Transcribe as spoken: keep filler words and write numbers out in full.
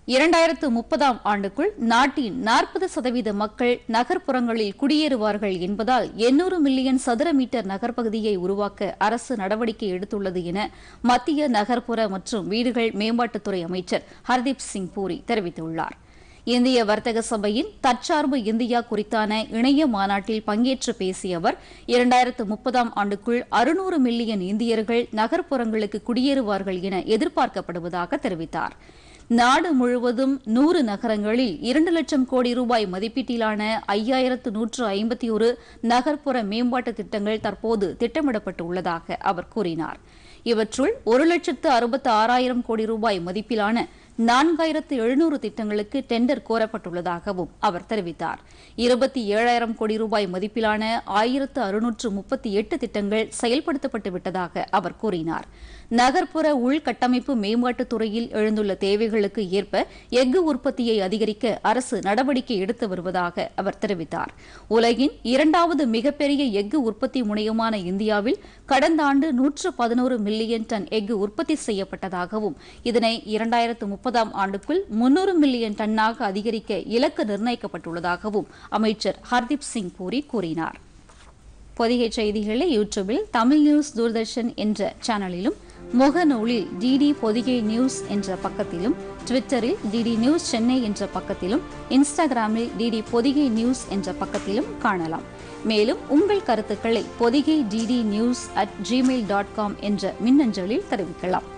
இரண்டாயிரத்து முப்பதாம் ஆண்டுக்குள் நாட்டின் நாற்பது சதவீத மக்கள் நகர்ப்புறங்களில் குடியேறுவார்கள் என்பதால் எண்ணூறு மில்லியன் சதுர மீட்டர் நகர்ப்பகுதியை உருவாக்க அரசு நடவடிக்கை எடுத்துள்ளது என மத்திய நகர்ப்புற மற்றும் வீடுகள் மேம்பாட்டுத்துறை அமைச்சர் ஹர்தீப் சிங் பூரி தெரிவித்துள்ளார். இந்திய வர்த்தக சபையின் தற்சார்பு இந்தியா குறித்தான இணைய மாநாட்டில் பங்கேற்று பேசிய அவர் இரண்டாயிரத்து முப்பதாம் ஆண்டுக்குள் அறுநூறு மில்லியன் இந்தியர்கள் நகர்ப்புறங்களுக்கு குடியேறுவார்கள் என எதிர்பார்க்கப்படுவதாக தெரிவித்தார். நாடு முழுவதும் நூறு நகரங்களில் இரண்டு லட்சம் கோடி ரூபாய் மதிப்பீட்டிலான ஐயாயிரத்து நூற்று ஐம்பத்தி ஒரு நகர்ப்புற மேம்பாட்டு திட்டங்கள் தற்போது திட்டமிடப்பட்டுள்ளதாக அவர் கூறினார். இவற்றுள் ஒரு லட்சத்து அறுபத்து ஆறாயிரம் கோடி ரூபாய் மதிப்பிலான நான்காயிரத்து எழுநூறு திட்டங்களுக்கு டெண்டர் கோரப்பட்டுள்ளதாகவும் அவர் தெரிவித்தார். இருபத்தி ஏழாயிரம் கோடி ரூபாய் மதிப்பிலான ஆயிரத்து அறுநூற்று முப்பத்தி எட்டு திட்டங்கள் செயல்படுத்தப்பட்டு விட்டதாக அவர் கூறினார். நகர்ப்புற உள்கட்டமைப்பு மேம்பாட்டுத் துறையில் எழுந்துள்ள தேவைகளுக்கு ஏற்ப எஃகு உற்பத்தியை அதிகரிக்க அரசு நடவடிக்கை எடுத்து வருவதாக அவர் தெரிவித்தார். உலகின் இரண்டாவது மிகப்பெரிய எஃகு உற்பத்தி முனையமான இந்தியாவில் கடந்த ஆண்டு நூற்று பதினோரு மில்லியன் டன் எஃகு உற்பத்தி செய்யப்பட்டதாகவும் இதனை இரண்டாயிரத்து முப்பதாம் ஆண்டுக்குள் முன்னூறு மில்லியன் டன்னாக அதிகரிக்க இலக்கு நிர்ணயிக்கப்பட்டுள்ளதாகவும் அமைச்சர் ஹர்தீப் சிங் பூரி கூறினார். பொதிகை செய்திகளை யூடியூபில் தமிழ் நியூஸ் தூர்தர்ஷன் என்ற சேனலிலும், முகநூலில் டிடி பொதிகை நியூஸ் என்ற பக்கத்திலும், ட்விட்டரில் டிடி நியூஸ் சென்னை என்ற பக்கத்திலும், இன்ஸ்டாகிராமில் டிடி பொதிகை நியூஸ் என்ற பக்கத்திலும் காணலாம். மேலும் உங்கள் கருத்துக்களை Podhigai DD news at Gmail dot com என்ற மின்னஞ்சலில் தெரிவிக்கலாம்.